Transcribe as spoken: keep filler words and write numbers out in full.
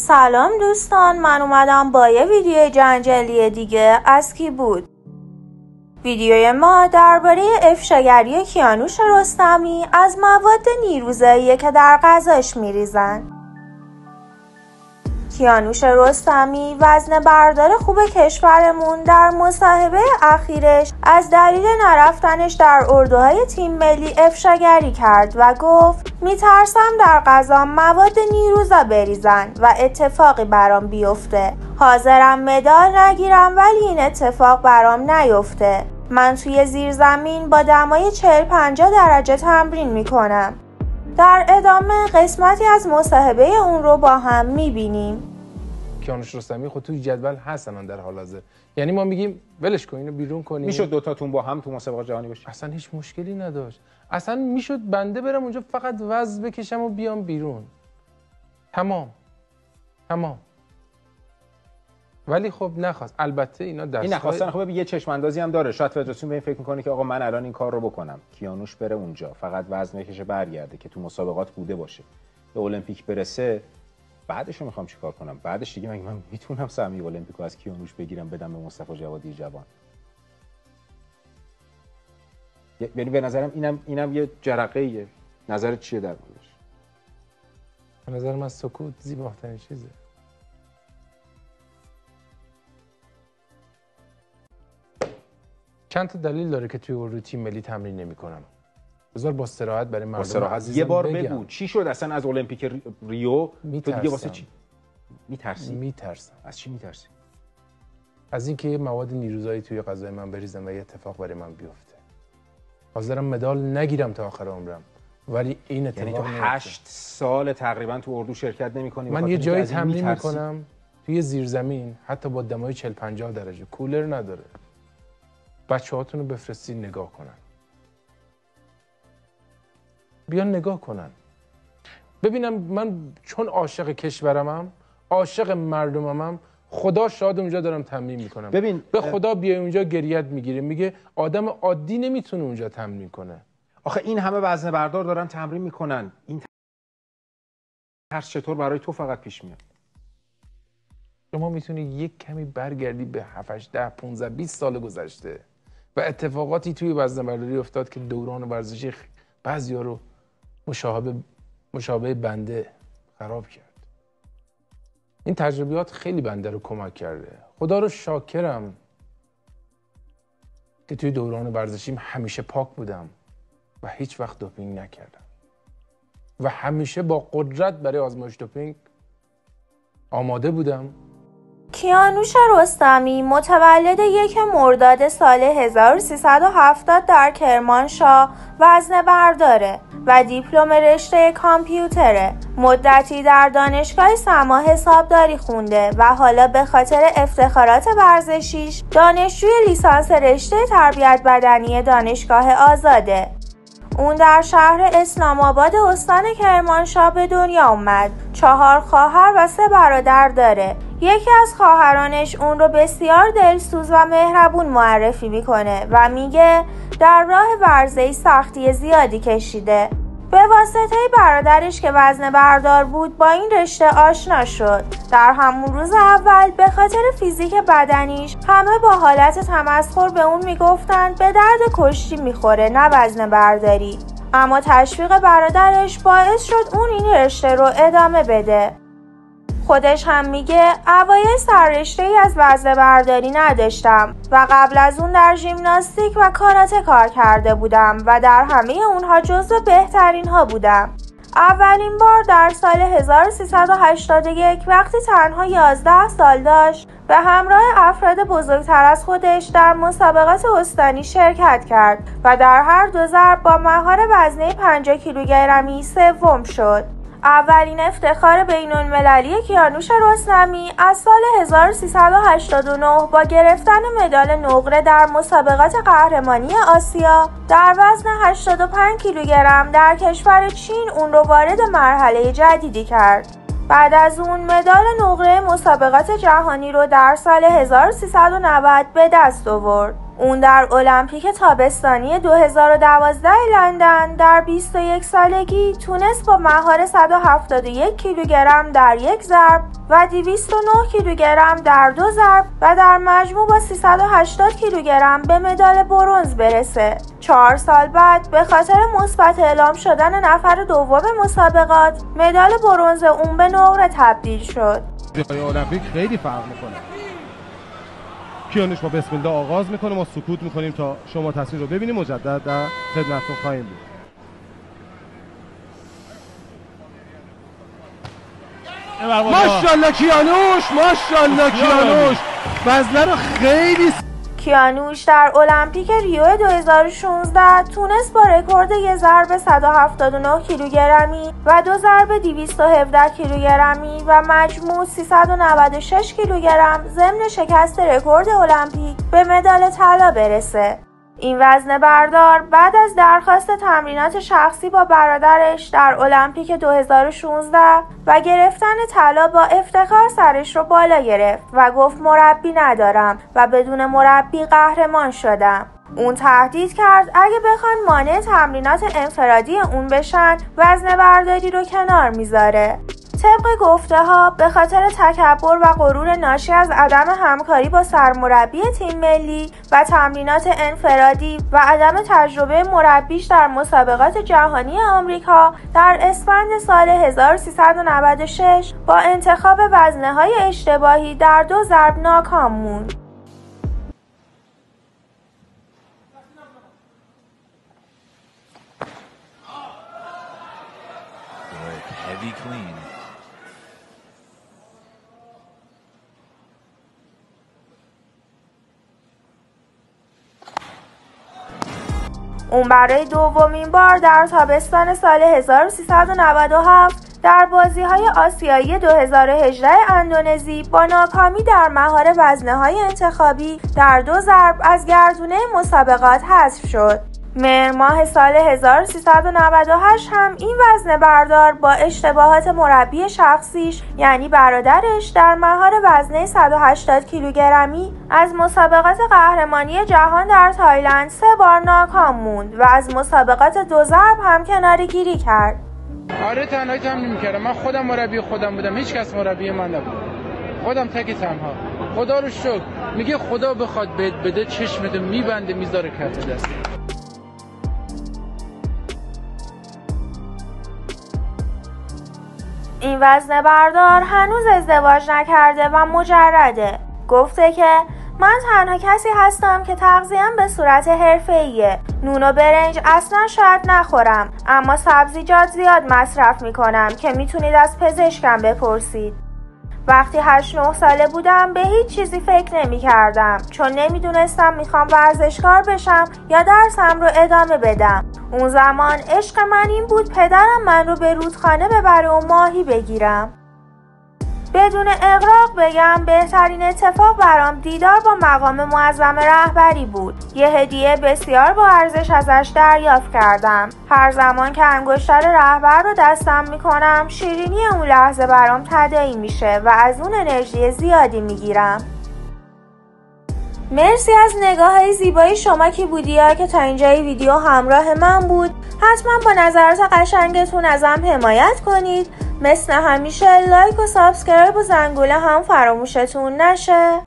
سلام دوستان، من اومدم با یه ویدیو جنجالی دیگه از کی بود. ویدیوی ما درباره افشاگری کیانوش رستمی از مواد نیروزاییه که در غذاش میریزن. کیانوش رستمی وزنه بردار خوب کشورمون در مصاحبه اخیرش از دلیل نرفتنش در اردوهای تیم ملی افشاگری کرد و گفت میترسم در غذام مواد نیروزا بریزن و اتفاقی برام بیفته. حاضرم مدال نگیرم ولی این اتفاق برام نیفته. من توی زیرزمین با دمای چهل پنجاه درجه تمرین میکنم. در ادامه قسمتی از مصاحبه اون رو با هم میبینیم. کیانوش رستمی خود توی جدول هستن در حال حاضر، یعنی ما میگیم ولش کن اینو بیرون کنیم. میشد دوتاتون با هم تو مسابقات جهانی باشید؟ اصلا هیچ مشکلی نداشت. اصلا میشد بنده برم اونجا فقط وزن بکشم و بیام بیرون. تمام تمام. ولی خب نخواست. البته اینا دست این نخواستن. خب یه چشم اندازی هم داره. شاید فدراسیون به این فکر میکنه که آقا من الان این کار رو بکنم، کیانوش بره اونجا فقط وزن بکشه برگرده که تو مسابقات بوده باشه، به المپیک برسه، بعدش رو میخوام چیکار کنم؟ بعدش دیگه مگه من میتونم سهمیه المپیکو از کیانوش بگیرم بدم به مصطفی جوادی جوان؟ یعنی به نظرم اینم اینم یه جرقه‌ایه. نظرت چیه در موردش؟ به نظر من سکوت زیباترین چیزه. چند تا دلیل داره که توی اردو تیم ملی تمرین نمی‌کنم. بذار با استراحت برای مردم عزیزم یه بار بگم. بگو چی شد اصلا از المپیک ریو؟ تو دیگه واسه چی میترسی؟ میترسم. از چی میترسی؟ از اینکه یه مواد نیروزایی توی غذای من بریزن و یه اتفاق برای من بیفته. حاضرم مدال نگیرم تا آخر عمرم، ولی این اتفاق یعنی تو هشت سال تقریبا تو اردو شرکت نمی‌کنی؟ من یه جایی تمرین میکنم توی زیرزمین، حتی با دمای چهل پنجاه درجه، کولر نداره. بچه‌هاتون رو بفرستین نگاه کنن. بیان نگاه کنن. ببینم من چون عاشق کشورمم، عاشق مردممم، خدا شاد اونجا دارم تمرین میکنم. ببین به خدا بیای اونجا گریت میگیره، میگه آدم عادی نمیتونه اونجا تمرین کنه. آخه این همه وزنه بردار دارن تمرین میکنن، این ترس چطور برای تو فقط پیش میاد؟ شما میتونی یک کمی برگردی به هفت ده پانزده بیست سال گذشته و اتفاقاتی توی وزنه برداری افتاد که دوران ورزشی بعضیا رو مشابه مشابه بنده خراب کرد. این تجربیات خیلی بنده رو کمک کرده. خدا رو شاکرم که توی دوران ورزشیم همیشه پاک بودم و هیچ وقت دوپینگ نکردم و همیشه با قدرت برای آزمایش دوپینگ آماده بودم. کیانوش رستمی متولد یک مرداد سال هزار و سیصد و هفتاد در کرمانشاه وزنه برداره و دیپلم رشته کامپیوتره. مدتی در دانشگاه سما حسابداری خونده و حالا به خاطر افتخارات ورزشیش دانشجوی لیسانس رشته تربیت بدنی دانشگاه آزاده. اون در شهر اسلام آباد استان کرمانشاه به دنیا اومد. چهار خواهر و سه برادر داره. یکی از خواهرانش اون رو بسیار دلسوز و مهربون معرفی میکنه و میگه در راه ورزش سختی زیادی کشیده. به واسطه برادرش که وزنه بردار بود با این رشته آشنا شد. در همون روز اول به خاطر فیزیک بدنیش همه با حالت تمسخر به اون میگفتن به درد کشتی میخوره نه وزنه برداری. اما تشویق برادرش باعث شد اون این رشته رو ادامه بده. خودش هم میگه اوایل سررشته‌ای از وزنه برداری نداشتم و قبل از اون در ژیمناستیک و کاراته کار کرده بودم و در همه اونها جزو بهترین ها بودم. اولین بار در سال هزار و سیصد و هشتاد و یک وقتی تنها یازده سال داشت به همراه افراد بزرگتر از خودش در مسابقات استانی شرکت کرد و در هر دو ضرب با مهار وزنه پنجاه کیلوگرمی سوم شد. اولین افتخار بین‌المللی کیانوش رستمی از سال هزار و سیصد و هشتاد و نه با گرفتن مدال نقره در مسابقات قهرمانی آسیا در وزن هشتاد و پنج کیلوگرم در کشور چین اون رو وارد مرحله جدیدی کرد. بعد از اون مدال نقره مسابقات جهانی رو در سال هزار و سیصد و نود به دست آورد. اون در المپیک تابستانی دو هزار و دوازده لندن در بیست و یک سالگی تونست با مهار صد و هفتاد و یک کیلوگرم در یک ضرب و دویست و نه کیلوگرم در دو ضرب و در مجموع با سیصد و هشتاد کیلوگرم به مدال برنز برسه. چهار سال بعد به خاطر مثبت اعلام شدن نفر دوم مسابقات مدال برنز اون به نقره تبدیل شد. المپیک خیلی فرق میکنه. کیانوش با بسم الله آغاز میکنه، ما سکوت میکنیم تا شما تصویر رو ببینیم، مجدد در خدمتتون خواهیم بود. ماشاءالله کیانوش، ماشاءالله کیانوش وزنه رو خیلی. کیانوش در المپیک ریو دو هزار و شانزده تونست با رکورد یک ضرب صد و هفتاد و نه کیلوگرمی و دو ضرب دویست و هفده کیلوگرمی و مجموع سیصد و نود و شش کیلوگرم ضمن شکست رکورد المپیک به مدال طلا برسه. این وزنه بردار بعد از درخواست تمرینات شخصی با برادرش در المپیک دو هزار و شانزده و گرفتن طلا با افتخار سرش رو بالا گرفت و گفت مربی ندارم و بدون مربی قهرمان شدم. اون تهدید کرد اگه بخوان مانع تمرینات انفرادی اون بشن وزنه برداری رو کنار میذاره. طبق گفته ها به خاطر تکبر و غرور ناشی از عدم همکاری با سرمربی تیم ملی و تمرینات انفرادی و عدم تجربه مربیش در مسابقات جهانی آمریکا در اسفند سال هزار و سیصد و نود و شش با انتخاب وزنه‌های اشتباهی در دو ضرب ناکام موند. اون برای دومین بار در تابستان سال هزار و سیصد و نود و هفت در بازی‌های آسیایی دو هزار و هجده اندونزی با ناکامی در مهار وزنه‌های انتخابی در دو ضرب از گردونه مسابقات حذف شد. مهر ماه سال هزار و سیصد و نود و هشت هم این وزنه بردار با اشتباهات مربی شخصیش یعنی برادرش در مهار وزنه صد و هشتاد کیلوگرمی از مسابقات قهرمانی جهان در تایلند سه بار ناکام موند و از مسابقات دو ضرب هم کناره گیری کرد. آره تنهایی تمرین میکردم، من خودم مربی خودم بودم، هیچ کس مربی من نبود، خودم تک تنها. خدا رو شکر، میگه خدا بخواد بهت بده چشمتو میبنده میذاره کف دست. این وزنه بردار هنوز ازدواج نکرده و مجرده. گفته که من تنها کسی هستم که تغذیه‌ام به صورت حرفه‌ایه. نون و برنج اصلا شاید نخورم، اما سبزیجات زیاد مصرف میکنم که میتونید از پزشکم بپرسید. وقتی هشت نه ساله بودم به هیچ چیزی فکر نمی کردم چون نمیدونستم میخوام ورزشکار بشم یا درسم رو ادامه بدم. اون زمان عشق من این بود پدرم من رو به رودخانه ببره و ماهی بگیرم. بدون اغراق بگم بهترین اتفاق برام دیدار با مقام معظم رهبری بود. یه هدیه بسیار با ارزش ازش دریافت کردم. هر زمان که انگشتر رهبر رو دستم میکنم شیرینی اون لحظه برام تداعی میشه و از اون انرژی زیادی میگیرم. مرسی از نگاه های زیبایی شما که بودیا که تا اینجای ویدیو همراه من بود. حتما با نظرات قشنگتون ازم حمایت کنید. مثل همیشه لایک و سابسکرایب و زنگوله هم فراموشتون نشه.